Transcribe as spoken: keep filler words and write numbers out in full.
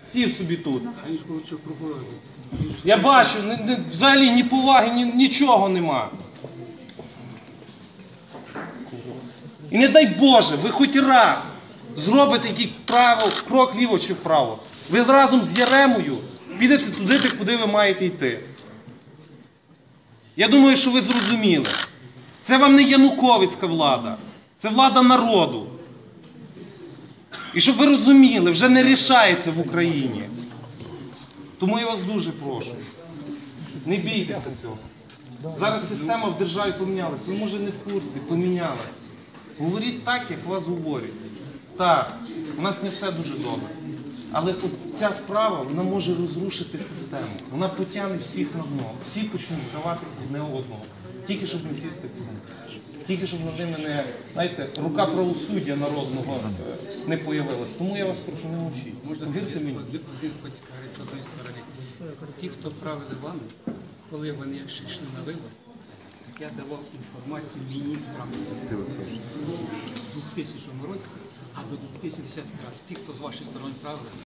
Сів собі тут. Я бачу, не, не, взагалі ні поваги, ні, нічого нема. І не дай Боже, ви хоч раз зробите який право, крок ліво чи вправо. Ви разом з Яремою підете туди, куди ви маєте йти. Я думаю, що ви зрозуміли. Це вам не януковицька влада. Це влада народу. І щоб ви розуміли, вже не рішається в Україні. Тому я вас дуже прошу. Не бійтеся цього. Зараз система в державі помінялась. Ви, може, не в курсі, помінялась. Говоріть так, як вас говорять. Так, у нас не все дуже добре. Але от ця справа, вона може розрушити систему. Вона потягне всіх на дно. Всі почнуть здавати одне одного. Тільки щоб не сісти в тюрму. Тільки щоб над ними не, знаєте, рука правосуддя народного не появилась. Тому я вас прошу, не мовчіть. Повірте мені. Один поцікавить з одної сторони. Ті, хто правили вами, коли вони йшли на вибори, я давав інформацію міністрам у двохтисячному році, а до двохтисячного року ті, хто з вашої сторони правили,